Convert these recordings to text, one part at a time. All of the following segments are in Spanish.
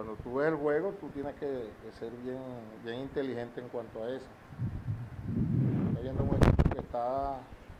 cuando tú ves el juego, tú tienes que ser bien inteligente en cuanto a eso. Está viendo un equipo que está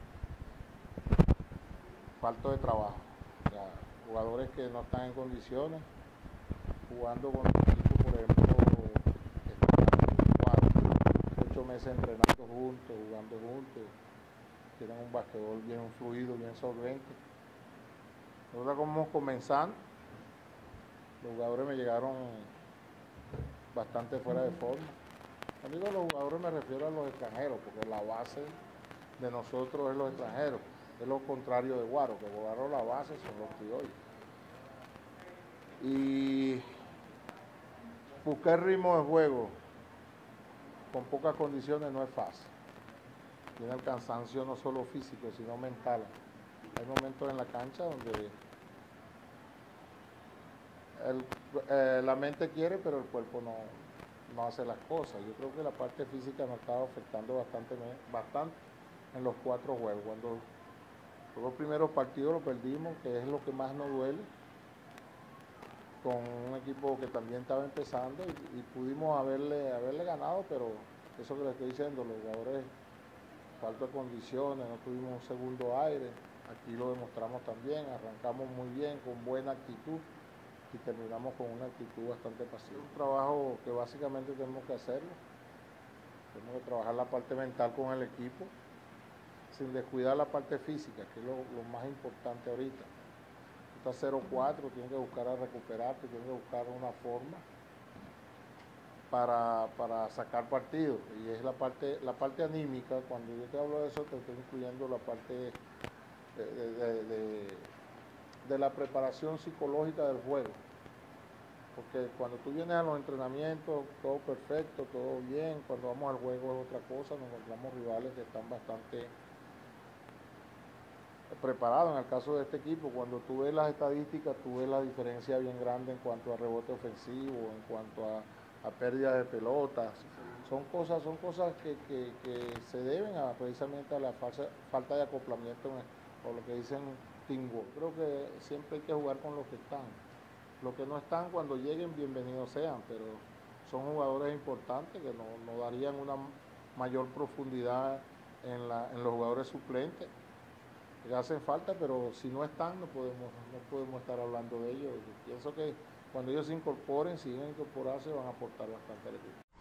falto de trabajo. O sea, jugadores que no están en condiciones, jugando con el equipo, por ejemplo, que están 4, 8 meses entrenando juntos, jugando juntos, tienen un basquetbol bien fluido, bien solvente. Nosotros como comenzando, los jugadores me llegaron bastante fuera de forma. Cuando digo los jugadores me refiero a los extranjeros, porque la base de nosotros es los extranjeros. Es lo contrario de Guaro, que Guaro la base son los criollos. Y buscar ritmo de juego con pocas condiciones no es fácil. Tiene el cansancio no solo físico, sino mental. Hay momentos en la cancha donde la mente quiere, pero el cuerpo no hace las cosas. Yo creo que la parte física nos estaba afectando bastante en los 4 juegos. Cuando los primeros partidos los perdimos, que es lo que más nos duele, con un equipo que también estaba empezando y pudimos haberle ganado, pero eso que le estoy diciendo, los jugadores, falta de condiciones, no tuvimos un segundo aire, aquí lo demostramos también, arrancamos muy bien, con buena actitud y terminamos con una actitud bastante pasiva. Es un trabajo que básicamente tenemos que hacerlo, tenemos que trabajar la parte mental con el equipo, sin descuidar la parte física, que es lo más importante ahorita. Está 0-4, tienes que buscar a recuperarte, tienes que buscar una forma para sacar partido. Y es la parte anímica. Cuando yo te hablo de eso, te estoy incluyendo la parte de la preparación psicológica del juego. Porque cuando tú vienes a los entrenamientos, todo perfecto, todo bien. Cuando vamos al juego es otra cosa, nos encontramos rivales que están bastante preparado. En el caso de este equipo, cuando tú ves las estadísticas, tú ves la diferencia bien grande en cuanto a rebote ofensivo, en cuanto a pérdida de pelotas. Son cosas que se deben precisamente a la falta de acoplamiento, o lo que dicen teamwork. Creo que siempre hay que jugar con los que están. Los que no están, cuando lleguen, bienvenidos sean, pero son jugadores importantes que nos darían una mayor profundidad en los jugadores suplentes que hacen falta, pero si no están no podemos estar hablando de ellos. Yo pienso que cuando ellos se incorporen, si siguen a incorporarse, van a aportar bastante al equipo.